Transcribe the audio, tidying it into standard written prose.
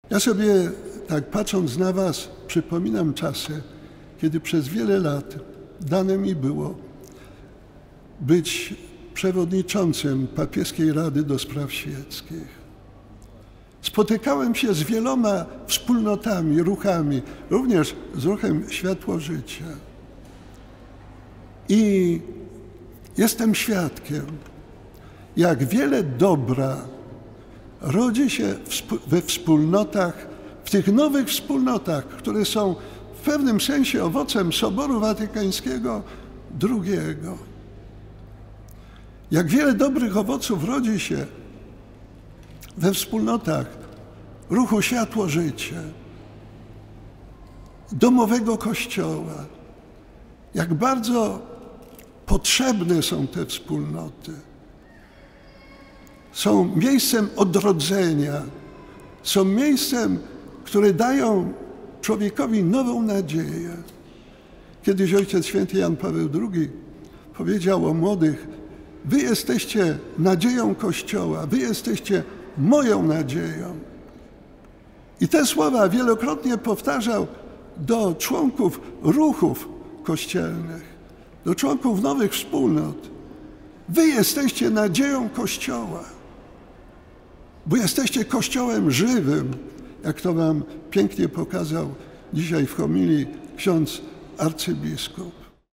Ja sobie, tak patrząc na was, przypominam czasy, kiedy przez wiele lat dane mi było być przewodniczącym Papieskiej Rady do Spraw Świeckich. Spotykałem się z wieloma wspólnotami, ruchami, również z ruchem Światło Życia. I jestem świadkiem, jak wiele dobra rodzi się we wspólnotach, w tych nowych wspólnotach, które są w pewnym sensie owocem Soboru Watykańskiego II. Jak wiele dobrych owoców rodzi się we wspólnotach ruchu Światło Życie, domowego Kościoła. Jak bardzo potrzebne są te wspólnoty. Są miejscem odrodzenia, są miejscem, które dają człowiekowi nową nadzieję. Kiedyś Ojciec Święty Jan Paweł II powiedział o młodych: wy jesteście nadzieją Kościoła, wy jesteście moją nadzieją. I te słowa wielokrotnie powtarzał do członków ruchów kościelnych, do członków nowych wspólnot. Wy jesteście nadzieją Kościoła, bo jesteście Kościołem żywym, jak to wam pięknie pokazał dzisiaj w homilii ksiądz arcybiskup.